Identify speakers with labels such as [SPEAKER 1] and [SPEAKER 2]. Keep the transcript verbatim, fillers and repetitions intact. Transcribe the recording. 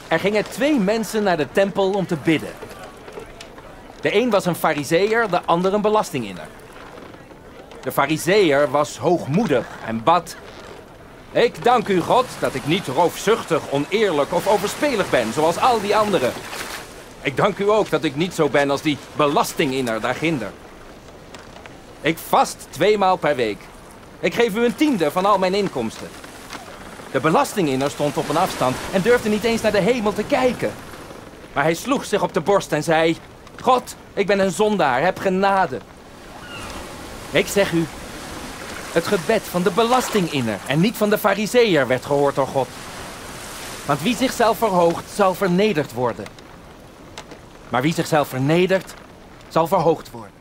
[SPEAKER 1] Er gingen twee mensen naar de tempel om te bidden. De een was een farizeeër, de ander een belastinginner. De farizeeër was hoogmoedig en bad: ik dank u, God, dat ik niet roofzuchtig, oneerlijk of overspelig ben, zoals al die anderen. Ik dank u ook dat ik niet zo ben als die belastinginner daarginder. Ik vast tweemaal per week. Ik geef u een tiende van al mijn inkomsten. De belastinginner stond op een afstand en durfde niet eens naar de hemel te kijken. Maar hij sloeg zich op de borst en zei: God, ik ben een zondaar, heb genade. Ik zeg u, het gebed van de belastinginner en niet van de farizeeër werd gehoord door God. Want wie zichzelf verhoogt, zal vernederd worden. Maar wie zichzelf vernedert, zal verhoogd worden.